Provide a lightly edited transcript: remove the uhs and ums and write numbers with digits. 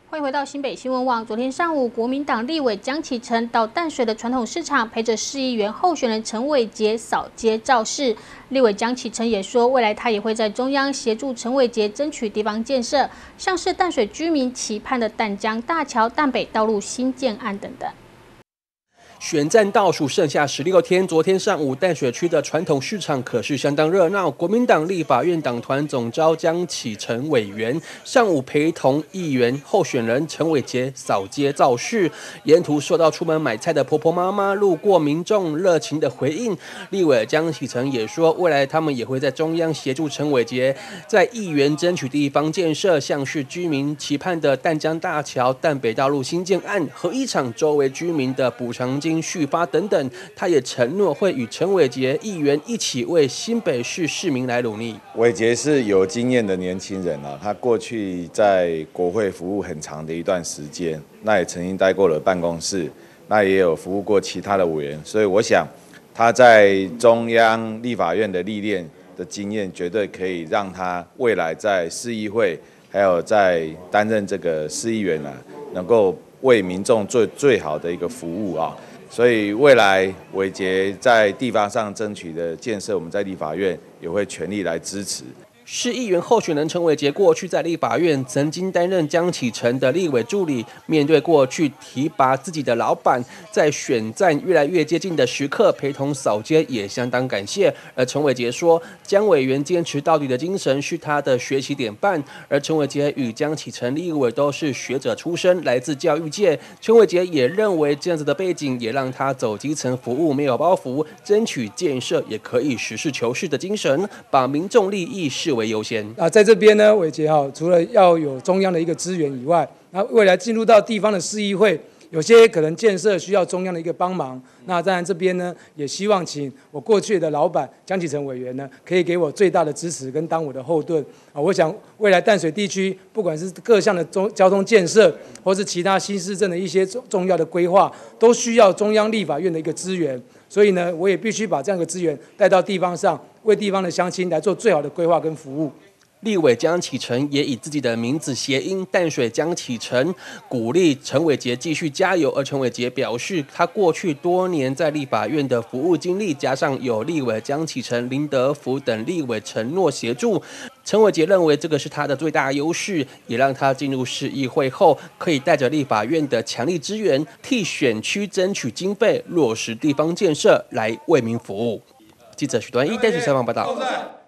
欢迎回到新北新闻网。昨天上午，国民党立委江启臣到淡水的传统市场，陪着市议员候选人陈伟杰扫街造势。立委江启臣也说，未来他也会在中央协助陈伟杰争取地方建设，像是淡水居民期盼的淡江大桥、淡北道路新建案等等。 选战倒数剩下16天，昨天上午淡水区的传统市场可是相当热闹。国民党立法院党团总召江启臣委员上午陪同议员候选人陈伟杰扫街造势，沿途受到出门买菜的婆婆妈妈、路过民众热情的回应。立委江启臣也说，未来他们也会在中央协助陈伟杰在议员争取地方建设，像是居民期盼的淡江大桥、淡北道路新建案和一场周围居民的补偿金 续发等等，他也承诺会与陈伟杰议员一起为新北市市民来努力。 伟杰是有经验的年轻人啊，他过去在国会服务很长的一段时间，那也曾经待过了办公室，那也有服务过其他的委员，所以我想他在中央立法院的历练的经验，绝对可以让他未来在市议会还有在担任这个市议员啊，能够为民众做最好的一个服务啊。 所以未来伟杰在地方上争取的建设，我们在立法院也会全力来支持。 市议员候选人陈伟杰过去在立法院曾经担任江启臣的立委助理，面对过去提拔自己的老板，在选战越来越接近的时刻，陪同扫街也相当感谢。而陈伟杰说，江委员坚持到底的精神是他的学习典范。而陈伟杰与江启臣立委都是学者出身，来自教育界。陈伟杰也认为这样子的背景也让他走基层服务没有包袱，争取建设也可以实事求是的精神，把民众利益视 为优先在这边呢，伟杰除了要有中央的一个资源以外，那未来进入到地方的市议会，有些可能建设需要中央的一个帮忙。那当然这边呢，也希望请我过去的老板江启臣委员呢，可以给我最大的支持跟当我的后盾啊。我想未来淡水地区，不管是各项的交通建设，或是其他新市镇的一些重要的规划，都需要中央立法院的一个资源。所以呢，我也必须把这样的资源带到地方上。 为地方的乡亲来做最好的规划跟服务。 立委江启臣也以自己的名字谐音“淡水江启臣”，鼓励陈伟杰继续加油。而陈伟杰表示，他过去多年在立法院的服务经历，加上有立委江启臣、林德福等立委承诺协助，陈伟杰认为这个是他的最大优势，也让他进入市议会后，可以带着立法院的强力支援，替选区争取经费，落实地方建设，来为民服务。记者许端一带采访报道。